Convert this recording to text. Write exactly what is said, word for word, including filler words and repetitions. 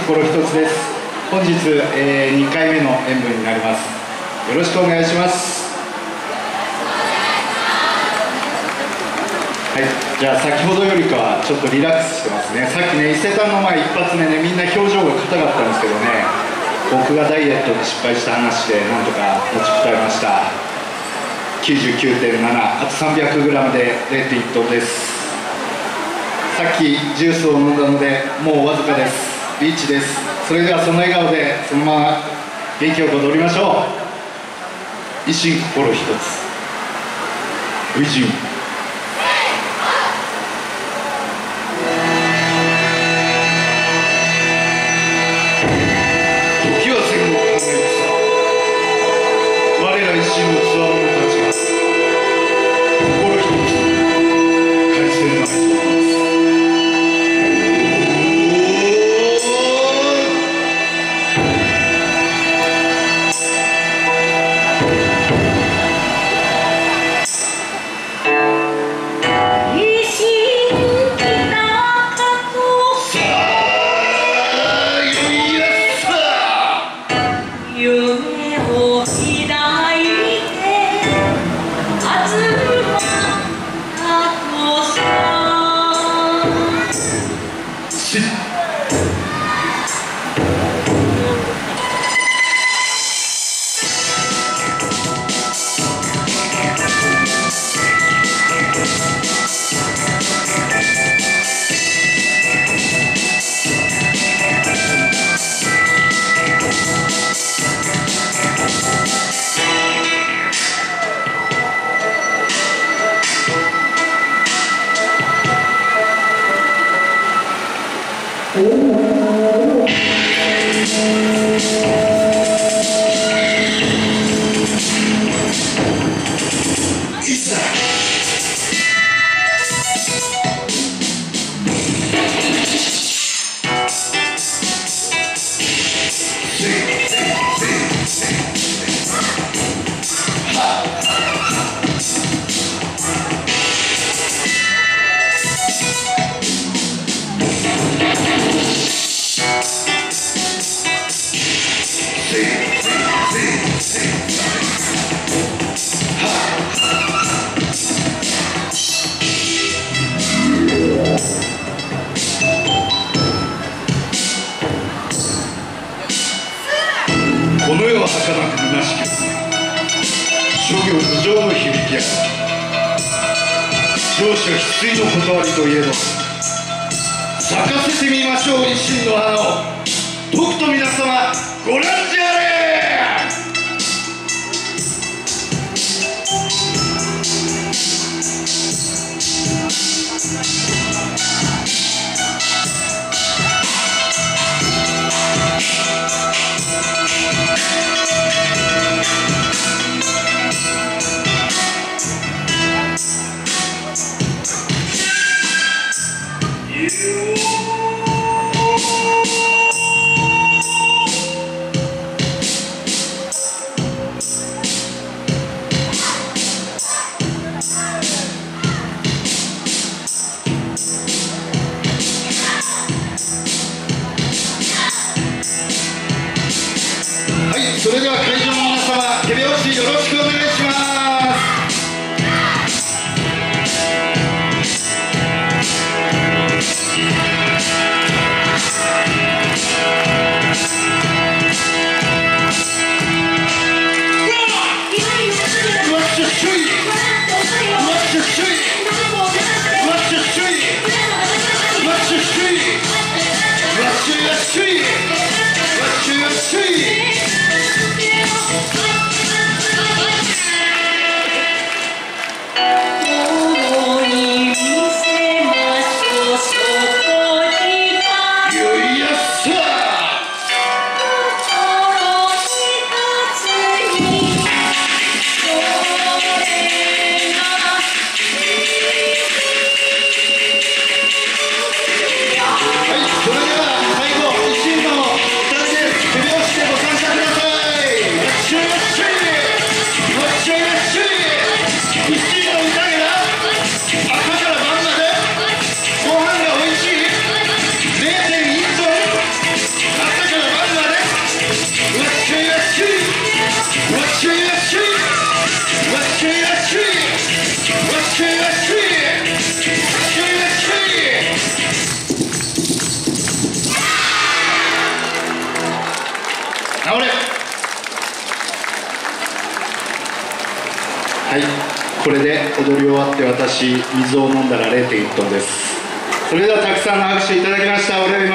心一つです。本日、えー、にかいめの演舞になります。よろしくお願いします。はい、じゃあ先ほどよりかはちょっとリラックスしてますね。さっきね、伊勢丹の前一発目ね、みんな表情が硬かったんですけどね、僕がダイエットで失敗した話でなんとか持ちこたえました。きゅうじゅうきゅうてんなな、あと さんびゃくグラム で れいてんいち トンです。さっきジュースを飲んだのでもうわずかです。リーチです。それではその笑顔でそのまま元気よく踊りましょう。一心心一つ、初陣。時は戦後を考えました。我ら一心のつわものたちが心一つ改正の愛とこの世は儚く虚しく、諸行無常の響きや上司は必須の断りといえど、咲かせてみましょう一心の花を。とくと皆様ご覧じゃれ。それでは会場の皆様、手拍子よろしくお願いします。 これで踊り終わって私水を飲んだら れいてんいち トンです。それではたくさんの拍手いただきました。俺